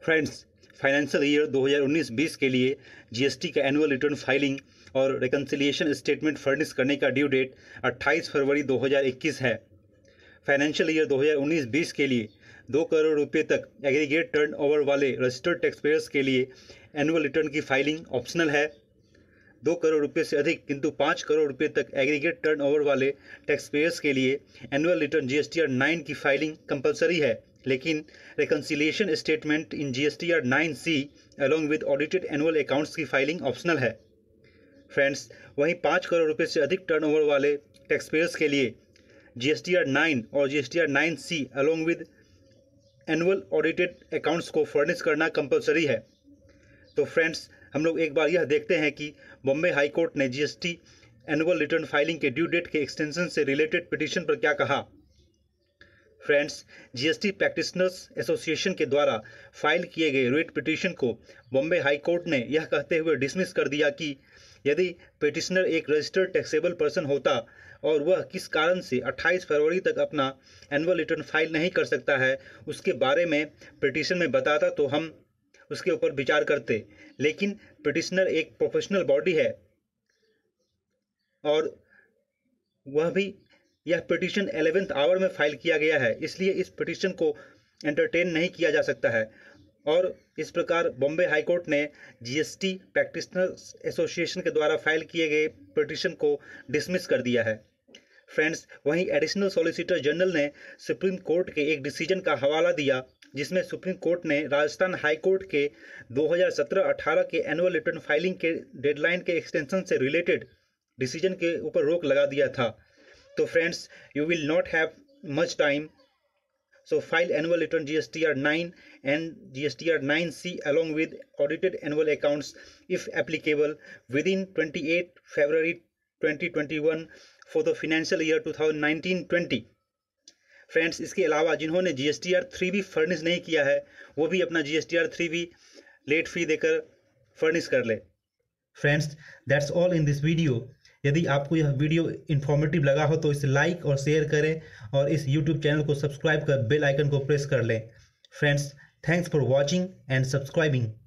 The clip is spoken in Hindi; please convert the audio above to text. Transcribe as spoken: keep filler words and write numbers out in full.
फ्रेंड्स, फाइनेंशियल ईयर दो हज़ार उन्नीस बीस के लिए जीएसटी का एनुअल रिटर्न फाइलिंग और रिकन्सिलिएशन स्टेटमेंट फर्निश करने का ड्यू डेट अट्ठाईस फरवरी दो हज़ार इक्कीस है। फाइनेंशियल ईयर दो हज़ार उन्नीस बीस के लिए दो करोड़ रुपए तक एग्रीगेट टर्नओवर वाले रजिस्टर्ड टैक्सपेयर्स के लिए एनुअल रिटर्न की फाइलिंग ऑप्शनल है। दो करोड़ रुपए से अधिक किंतु पाँच करोड़ रुपए तक एग्रीगेट टर्नओवर वाले टैक्सपेयर्स के लिए एनुअल रिटर्न जीएसटीआर नाइन की फाइलिंग कंपलसरी है, लेकिन reconciliation statement in GSTR nine C along with audited annual accounts की फाइलिंग ऑप्शनल है। फ्रेंड्स, वहीं पाँच करोड़ रुपए से अधिक टर्नओवर वाले टैक्सपेयर्स के लिए जीएसटीआर नाइन और GSTR nine C along with annual audited accounts को फर्निश करना कंपलसरी है। तो फ्रेंड्स, हम लोग एक बार यह देखते हैं कि बॉम्बे हाई कोर्ट ने जीएसटी एनुअल रिटर्न फाइलिंग के ड्यू डेट के एक्सटेंशन से रिलेटेड पिटीशन पर क्या कहा। फ्रेंड्स, जीएसटी प्रैक्टिशनर्स एसोसिएशन के द्वारा फाइल किए गए रिट पिटीशन को बॉम्बे हाई कोर्ट ने यह कहते हुए डिसमिस कर दिया कि यदि पिटिशनर एक रजिस्टर्ड टैक्सेबल पर्सन होता और वह किस कारण से अट्ठाईस फरवरी तक अपना एनुअल रिटर्न फाइल नहीं कर सकता है उसके बारे में पिटीशन में बताता तो हम उसके ऊपर विचार करते, लेकिन पिटिशनर एक प्रोफेशनल बॉडी है और वह भी यह पिटीशन एलेवेंथ आवर में फाइल किया गया है, इसलिए इस पिटीशन को एंटरटेन नहीं किया जा सकता है और इस प्रकार बॉम्बे हाई कोर्ट ने जीएसटी प्रैक्टिशनर्स एसोसिएशन के द्वारा फाइल किए गए पिटीशन को डिसमिस कर दिया है। फ्रेंड्स, वहीं एडिशनल सॉलिसिटर जनरल ने सुप्रीम कोर्ट के एक डिसीजन का हवाला दिया जिसमें सुप्रीम कोर्ट ने राजस्थान हाई कोर्ट के दो हज़ार सत्रह अठारह के एनुअल रिटर्न फाइलिंग के डेडलाइन के एक्सटेंशन से रिलेटेड डिसीजन के ऊपर रोक लगा दिया था। तो friends, you will not have much time, so file annual return G S T R nine and G S T R nine C along with audited annual accounts if applicable within twenty-eighth February twenty twenty-one for the financial year twenty nineteen twenty। Friends, इसके अलावा जिन्होंने G S T R three भी फर्निश नहीं किया है वो भी अपना G S T R three भी लेट फी देकर फर्निश कर ले। Friends, that's all in this video. यदि आपको यह वीडियो इन्फॉर्मेटिव लगा हो तो इसे लाइक और शेयर करें और इस यूट्यूब चैनल को सब्सक्राइब कर बेल आइकन को प्रेस कर लें। Friends, thanks for watching and subscribing.